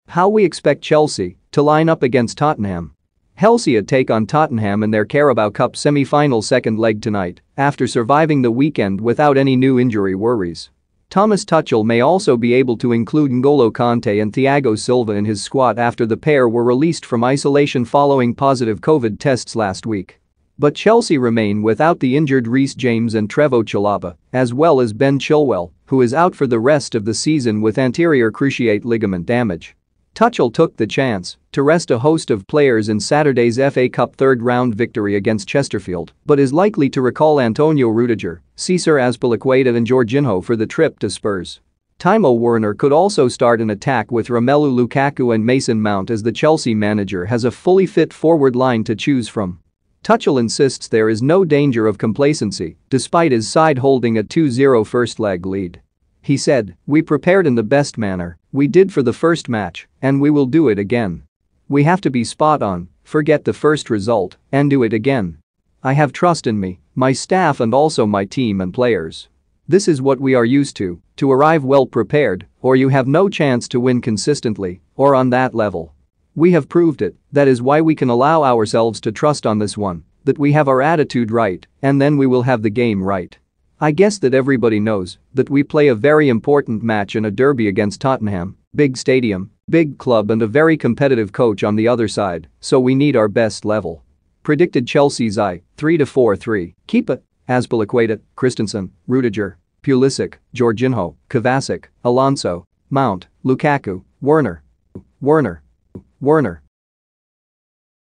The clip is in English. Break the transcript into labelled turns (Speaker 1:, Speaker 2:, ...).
Speaker 1: How we expect Chelsea to line up against Tottenham. Chelsea take on Tottenham in their Carabao Cup semi-final second leg tonight after surviving the weekend without any new injury worries. Thomas Tuchel may also be able to include N'Golo Kanté and Thiago Silva in his squad after the pair were released from isolation following positive COVID tests last week. But Chelsea remain without the injured Reece James and Trevoh Chalobah, as well as Ben Chilwell, who is out for the rest of the season with anterior cruciate ligament damage. Tuchel took the chance to rest a host of players in Saturday's FA Cup third-round victory against Chesterfield, but is likely to recall Antonio Rudiger, Cesar Azpilicueta and Jorginho for the trip to Spurs. Timo Werner could also start an attack with Romelu Lukaku and Mason Mount as the Chelsea manager has a fully fit forward line to choose from. Tuchel insists there is no danger of complacency despite his side holding a 2-0 first-leg lead. He said, "We prepared in the best manner we did for the first match, and we will do it again. We have to be spot on, forget the first result, and do it again. I have trust in me, my staff and also my team and players. This is what we are used to arrive well prepared, or you have no chance to win consistently or on that level. We have proved it, that is why we can allow ourselves to trust on this one, that we have our attitude right, and then we will have the game right. I guess that everybody knows that we play a very important match in a derby against Tottenham, big stadium, big club and a very competitive coach on the other side, so we need our best level." Predicted Chelsea's 3-4-3. Keep it. Azpilicueta, Christensen, Rudiger, Pulisic, Jorginho, Kovacic, Alonso, Mount, Lukaku, Werner.